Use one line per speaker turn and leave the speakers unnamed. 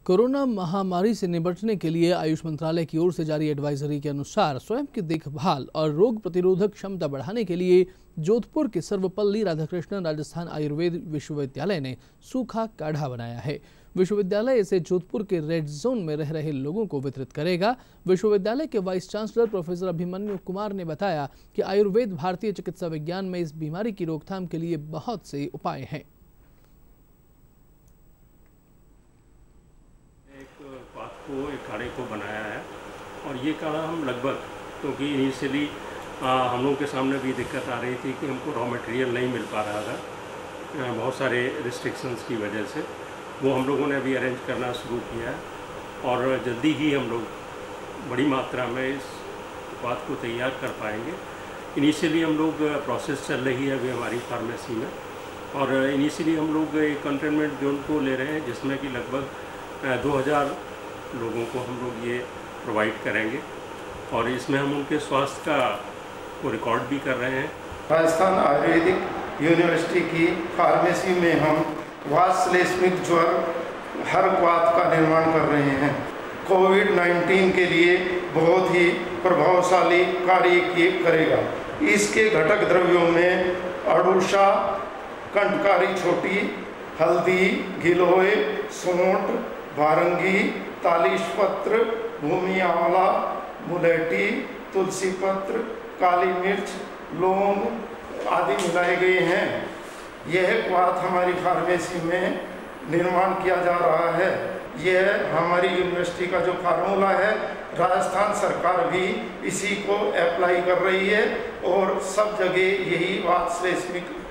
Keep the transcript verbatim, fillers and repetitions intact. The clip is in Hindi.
कोरोना महामारी से निपटने के लिए आयुष मंत्रालय की ओर से जारी एडवाइजरी के अनुसार स्वयं की देखभाल और रोग प्रतिरोधक क्षमता बढ़ाने के लिए जोधपुर के सर्वपल्ली राधाकृष्णन राजस्थान आयुर्वेद विश्वविद्यालय ने सूखा काढ़ा बनाया है। विश्वविद्यालय इसे जोधपुर के रेड जोन में रह रहे लोगों को वितरित करेगा। विश्वविद्यालय के vice chancellor professor Abhimanyu Kumar ने बताया कि आयुर्वेद भारतीय चिकित्सा विज्ञान में इस बीमारी की रोकथाम के लिए बहुत से उपाय हैं।
बात को एक काढ़े को बनाया है और ये काढ़ा हम लगभग, क्योंकि इनिशियली हम लोगों के सामने भी दिक्कत आ रही थी कि हमको रॉ मटेरियल नहीं मिल पा रहा था बहुत सारे रिस्ट्रिक्शंस की वजह से, वो हम लोगों ने अभी अरेंज करना शुरू किया है और जल्दी ही हम लोग बड़ी मात्रा में इस बात को तैयार कर पाएंगे। इनिशियली हम लोग प्रोसेस चल रही है अभी हमारी फार्मेसी में और इनिशियली हम लोग एक कंटेनमेंट जोन को ले रहे हैं जिसमें कि लगभग दो हज़ार लोगों को हम लोग ये प्रोवाइड करेंगे और इसमें हम उनके स्वास्थ्य का को रिकॉर्ड भी कर रहे हैं।
राजस्थान आयुर्वेदिक यूनिवर्सिटी की फार्मेसी में हम वातश्लेष्मिक ज्वर हर क्वाथ का निर्माण कर रहे हैं। कोविड नाइन्टीन के लिए बहुत ही प्रभावशाली कार्य करेगा। इसके घटक द्रव्यों में अड़ूषा, कंटकारी छोटी, हल्दी, गिलोय, सौंठ, भारंगी, तालिश पत्र, भूमि आंवला, मुलेठी, तुलसी पत्र, काली मिर्च, लौंग आदि मिलाए गए हैं। यह क्वाथ हमारी फार्मेसी में निर्माण किया जा रहा है। यह हमारी यूनिवर्सिटी का जो फार्मूला है, राजस्थान सरकार भी इसी को अप्लाई कर रही है और सब जगह यही वातश्लेष्मिक